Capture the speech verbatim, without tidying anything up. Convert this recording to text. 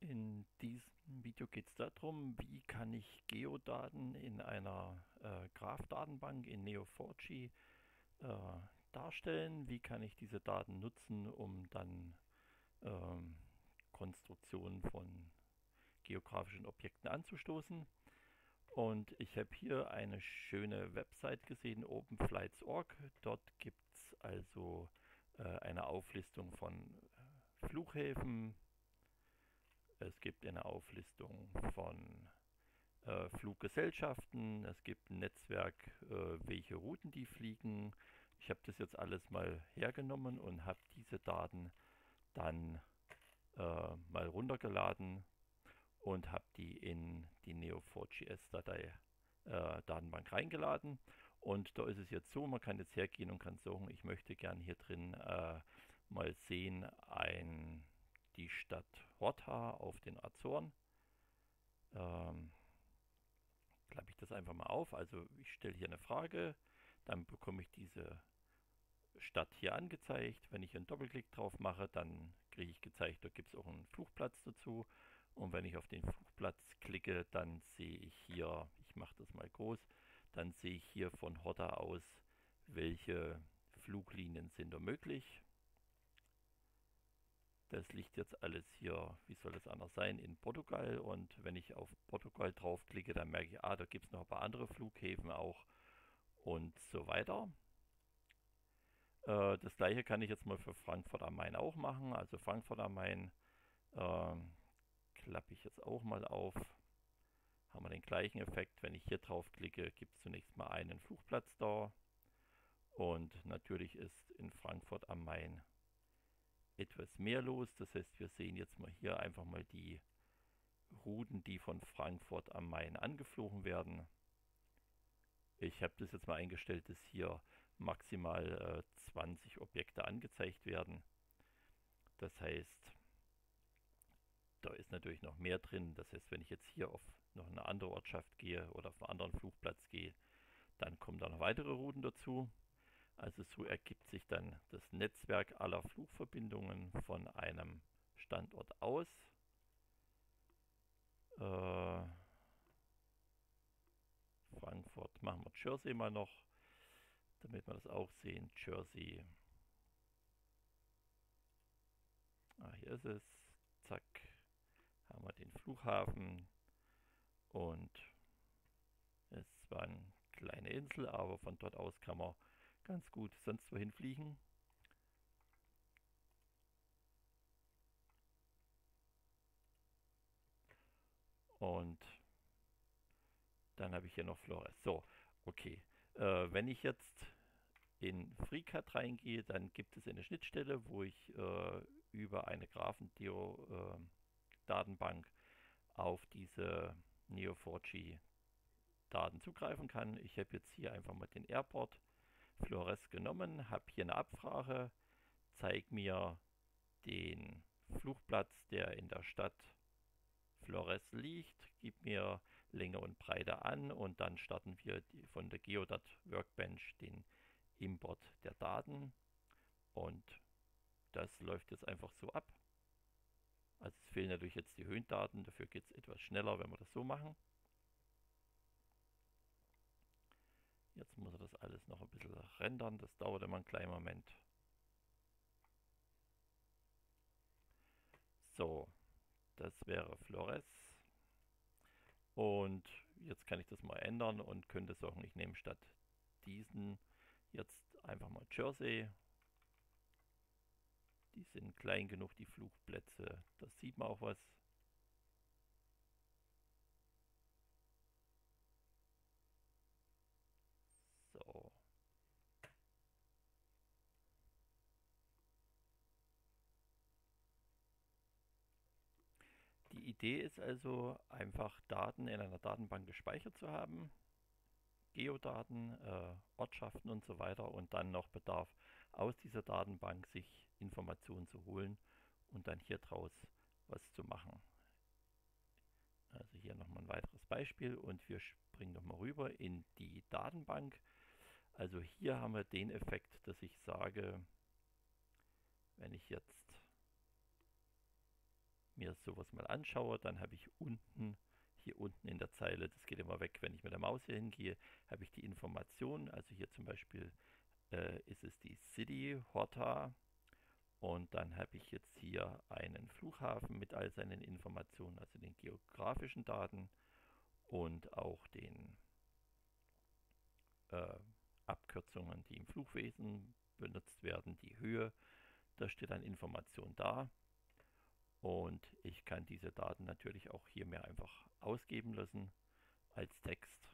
In diesem Video geht es darum, wie kann ich Geodaten in einer äh, Graph-Datenbank in Neo vier j äh, darstellen, wie kann ich diese Daten nutzen, um dann ähm, Konstruktionen von geografischen Objekten anzustoßen. Und ich habe hier eine schöne Website gesehen, openflights punkt org. Dort gibt es also äh, eine Auflistung von äh, Flughäfen. Es gibt eine Auflistung von äh, Fluggesellschaften, es gibt ein Netzwerk, äh, welche Routen die fliegen. Ich habe das jetzt alles mal hergenommen und habe diese Daten dann äh, mal runtergeladen und habe die in die Neo vier J S-Datei äh, Datenbank reingeladen. Und da ist es jetzt so, man kann jetzt hergehen und kann sagen, ich möchte gern hier drin äh, mal sehen, ein, die Stadt Horta auf den Azoren. Ähm, Klappe ich das einfach mal auf. Also ich stelle hier eine Frage, dann bekomme ich diese Stadt hier angezeigt. Wenn ich einen Doppelklick drauf mache, dann kriege ich gezeigt, da gibt es auch einen Flugplatz dazu. Und wenn ich auf den Flugplatz klicke, dann sehe ich hier, ich mache das mal groß, dann sehe ich hier von Horta aus, welche Fluglinien sind da möglich. Das liegt jetzt alles hier, wie soll es anders sein, in Portugal. Und wenn ich auf Portugal draufklicke, dann merke ich, ah, da gibt es noch ein paar andere Flughäfen auch und so weiter. Äh, das gleiche kann ich jetzt mal für Frankfurt am Main auch machen. Also Frankfurt am Main äh, klappe ich jetzt auch mal auf. Haben wir den gleichen Effekt. Wenn ich hier draufklicke, gibt es zunächst mal einen Flugplatz da. Und natürlich ist in Frankfurt am Main etwas mehr los. Das heißt, wir sehen jetzt mal hier einfach mal die Routen, die von Frankfurt am Main angeflogen werden. Ich habe das jetzt mal eingestellt, dass hier maximal äh, zwanzig Objekte angezeigt werden. Das heißt, da ist natürlich noch mehr drin. Das heißt, wenn ich jetzt hier auf noch eine andere Ortschaft gehe oder auf einen anderen Flugplatz gehe, dann kommen da noch weitere Routen dazu. Also so ergibt sich dann das Netzwerk aller Flugverbindungen von einem Standort aus. Äh, Frankfurt machen wir Jersey mal noch, damit wir das auch sehen. Jersey. Ah, hier ist es. Zack. Haben wir den Flughafen. Und es war eine kleine Insel, aber von dort aus kann man ganz gut sonst wohin fliegen. Und dann habe ich hier noch Flores. So, okay. Äh, wenn ich jetzt in FreeCAD reingehe, dann gibt es eine Schnittstelle, wo ich äh, über eine Graphendatenbank äh, auf diese Neo vier J Daten zugreifen kann. Ich habe jetzt hier einfach mal den Airport Flores genommen, habe hier eine Abfrage, zeig mir den Flugplatz, der in der Stadt Flores liegt, gib mir Länge und Breite an und dann starten wir die, von der Geodat Workbench den Import der Daten und das läuft jetzt einfach so ab. Also es fehlen natürlich jetzt die Höhendaten, dafür geht es etwas schneller, wenn wir das so machen. Jetzt muss er das alles noch ein bisschen rendern, das dauert immer einen kleinen Moment. So, das wäre Flores. Und jetzt kann ich das mal ändern und könnte sagen, ich nehme statt diesen jetzt einfach mal Jersey. Die sind klein genug, die Flugplätze. Das sieht man auch was. So. Die Idee ist also, einfach Daten in einer Datenbank gespeichert zu haben. Geodaten, äh, Ortschaften und so weiter und dann noch Bedarf aus dieser Datenbank sich Informationen zu holen und dann hier draus was zu machen. Also hier nochmal ein weiteres Beispiel und wir springen nochmal rüber in die Datenbank. Also hier haben wir den Effekt, dass ich sage, wenn ich jetzt mir sowas mal anschaue, dann habe ich unten, hier unten in der Zeile, das geht immer weg, wenn ich mit der Maus hier hingehe, habe ich die Informationen, also hier zum Beispiel äh, ist es die City Horta und dann habe ich jetzt hier einen Flughafen mit all seinen Informationen, also den geografischen Daten und auch den äh, Abkürzungen, die im Flugwesen benutzt werden, die Höhe, da steht dann Information da. Und ich kann diese Daten natürlich auch hier mir einfach ausgeben lassen als Text